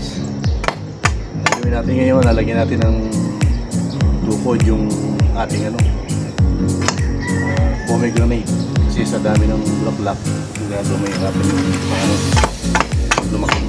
Gagawin natin ngayon, lalagyan natin ng tukod yung ating pomegranate. Kasi sa dami ng bulaklak, gagawin natin yung lumaki.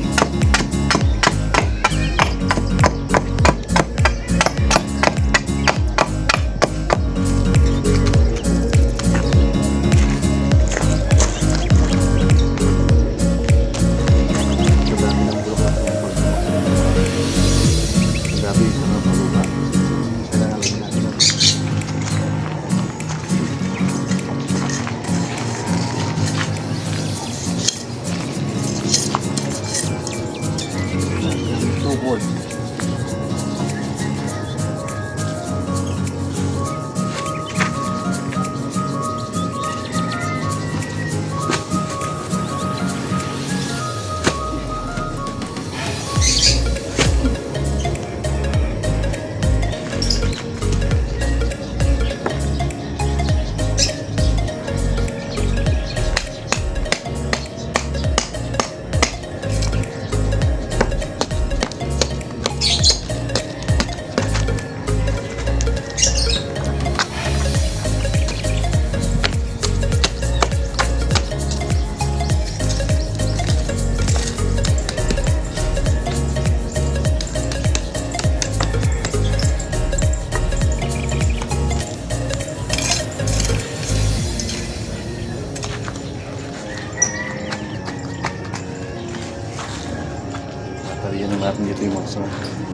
Tarihan natin dito yung mga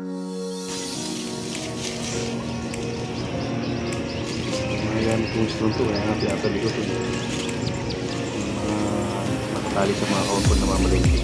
ayan kung stone to, ayan natin atali ko ito nakatali sa mga kaunpon na mamalingki.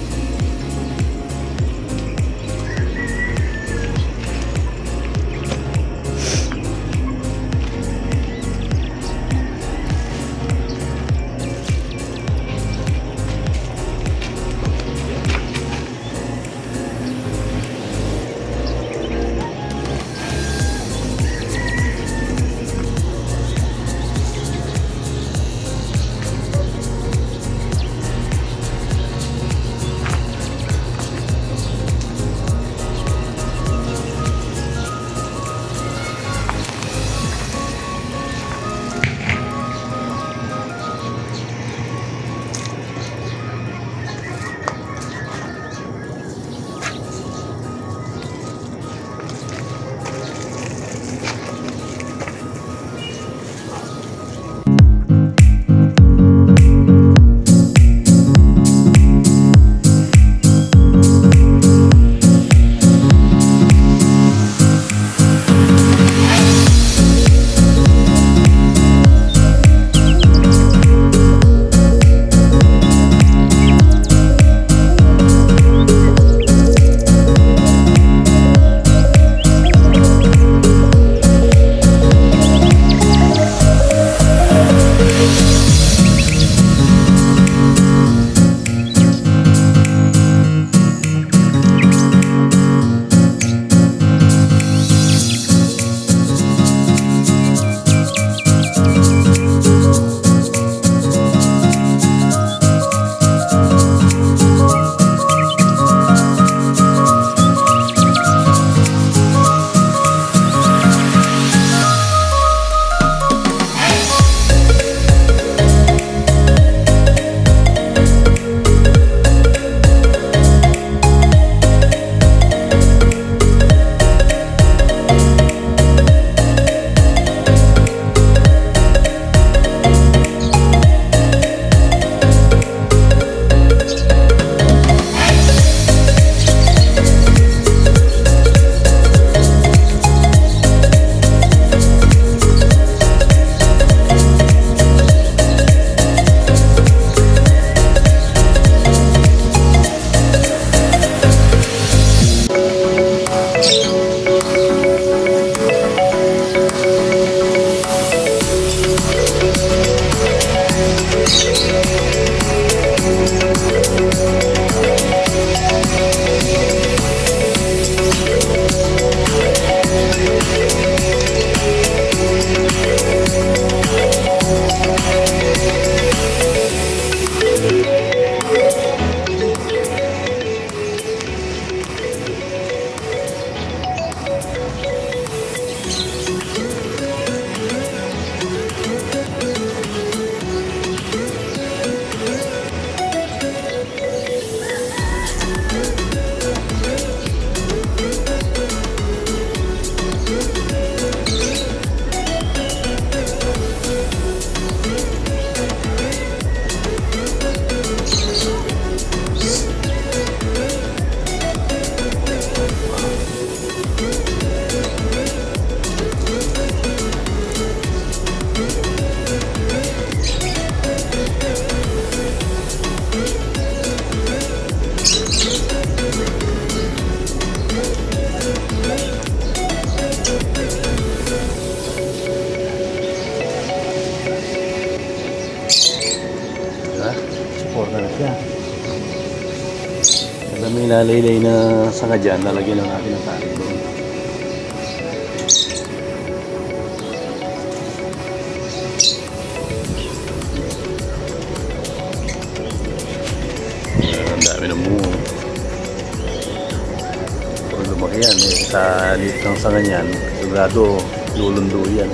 nalaylay na sanga dyan, lalagyan lang natin ng tali doon. Ang dami ng bunga. Kung lumaki yan, sa liit ng sanga niyan, sigurado lulundo yan.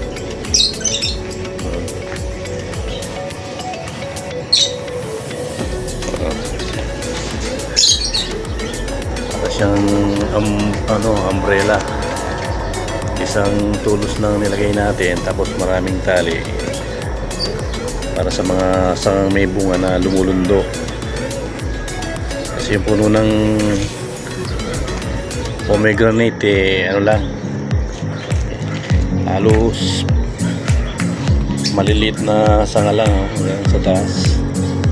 Siyang umbrella, isang tulos nang nilagay natin, tapos maraming tali para sa mga may bunga na lumulundo. Kasi yung puno ng pomegranate halos maliliit na sanga lang sa taas,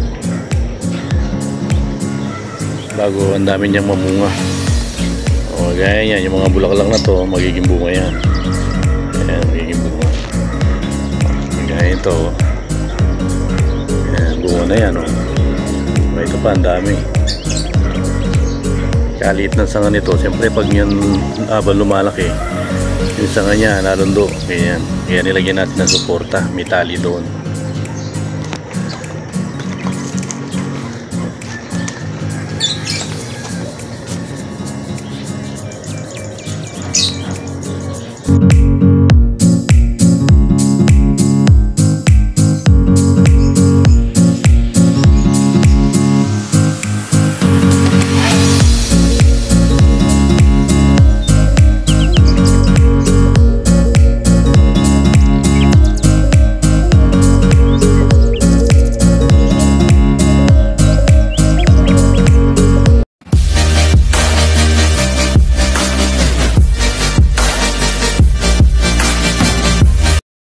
bago ang dami niyang mamunga. O gaya yan, yung mga bulaklak na to magiging bunga yan. Ayan, magiging bunga. Gaya ito, ayan, bunga na yan. Ito pa, ang dami. Kaliit ng sanga nito, siyempre pag yan habang lumalaki, yung sanga niya nalundo. Ganyan, kaya nilagyan natin ng suporta, may tali doon.